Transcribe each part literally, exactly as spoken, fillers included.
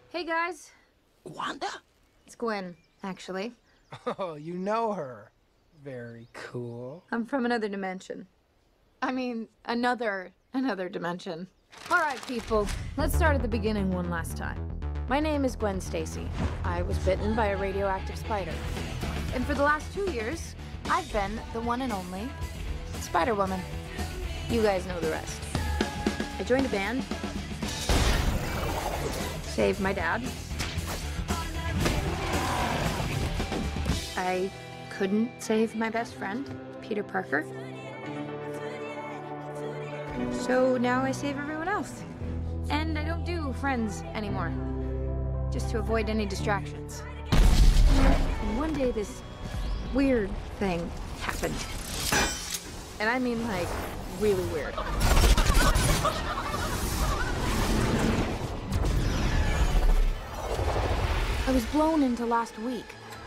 Hey, guys. Wanda? It's Gwen, actually. Oh, you know her. Very cool. I'm from another dimension. I mean, another, another dimension. All right, people, let's start at the beginning one last time. My name is Gwen Stacy. I was bitten by a radioactive spider. And for the last two years, I've been the one and only Spider-Woman. You guys know the rest. I joined a band, saved my dad. I couldn't save my best friend, Peter Parker. So now I save everyone else. And I don't do friends anymore, just to avoid any distractions. And one day this weird thing happened. And I mean like, really weird. I was blown into last week.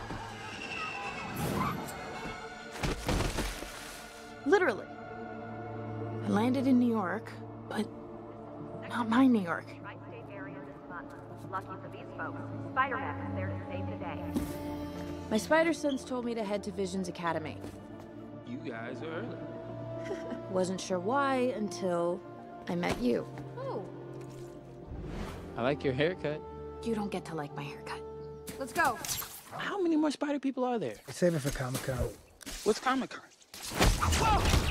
Literally. I landed in New York, but not my New York. Tri-state area this month. Lucky for these folks, Spider-Man is there to save the day. My spider sense told me to head to Vision's Academy. You guys are early. Wasn't sure why until I met you. Oh. I like your haircut. You don't get to like my haircut. Let's go. How many more spider people are there? Save it for Comic-Con. What's Comic-Con? Whoa!